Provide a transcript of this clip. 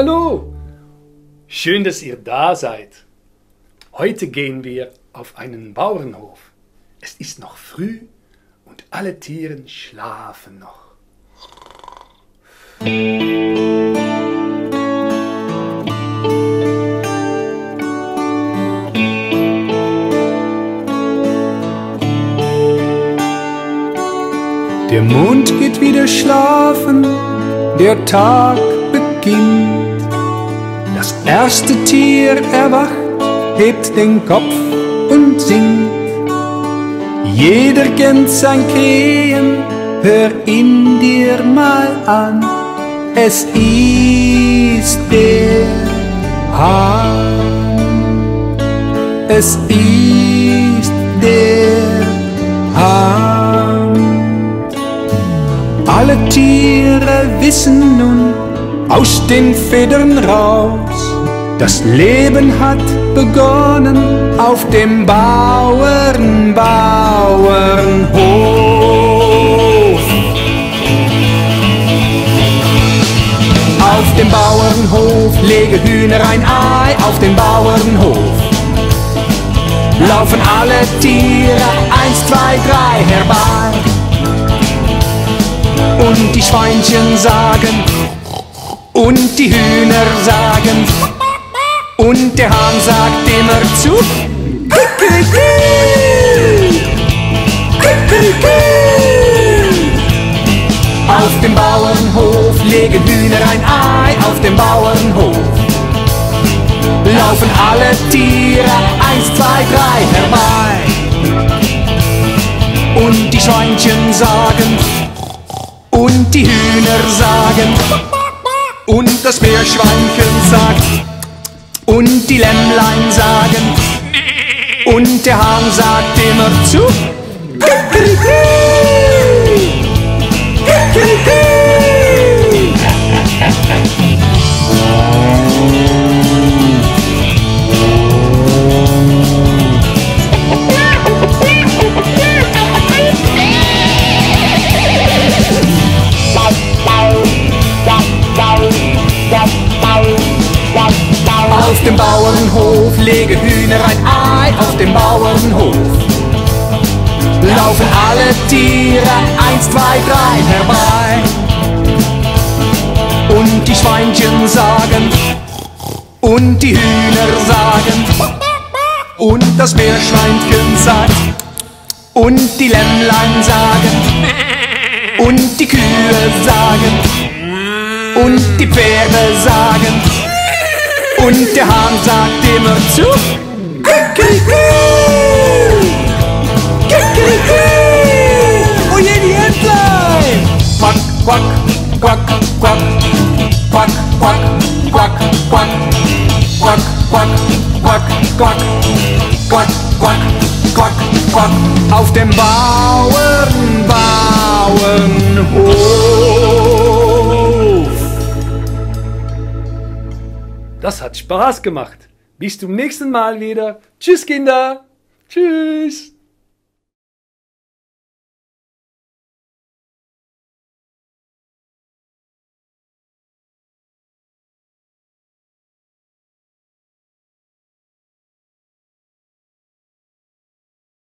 Hallo! Schön, dass ihr da seid. Heute gehen wir auf einen Bauernhof. Es ist noch früh und alle Tiere schlafen noch. Der Mond geht wieder schlafen, der Tag beginnt. Das erste Tier erwacht, hebt den Kopf und singt. Jeder kennt sein Krähen, hör ihn dir mal an. Es ist der Hahn. Es ist der Hahn. Alle Tiere wissen nun aus den Federn raus, das Leben hat begonnen auf dem Bauernhof. Auf dem Bauernhof lege Hühner ein Ei, auf dem Bauernhof laufen alle Tiere 1, 2, 3 herbei. Und die Schweinchen sagen, und die Hühner sagen, und der Hahn sagt immer zu, Kikeriki, Kikeriki. Auf dem Bauernhof legen Hühner ein Ei, auf dem Bauernhof laufen alle Tiere 1, 2, 3 herbei. Und die Schweinchen sagen, und die Hühner sagen, und das Meerschweinchen sagt, und die Lämmlein sagen, und der Hahn sagt immer zu, Kikeriki, Kikeriki. Auf dem Bauernhof lege Hühner ein Ei, auf dem Bauernhof laufen alle Tiere 1, 2, 3 herbei. Und die Schweinchen sagen, und die Hühner sagen, und das Meerschweinchen sagt, und die Lämmlein sagen, und die Kühe sagen, und die Pferde sagen, und der Hahn sagt immer zu, Kikeriki, Kikeriki. Oh je, die Entlein! Quack, quack, quack, quack, quack, quack, quack, quack, quack, quack, quack, quack, quack, quack, quack, quack. Auf dem Bauernhof. Das hat Spaß gemacht. Bis zum nächsten Mal wieder. Tschüss, Kinder. Tschüss.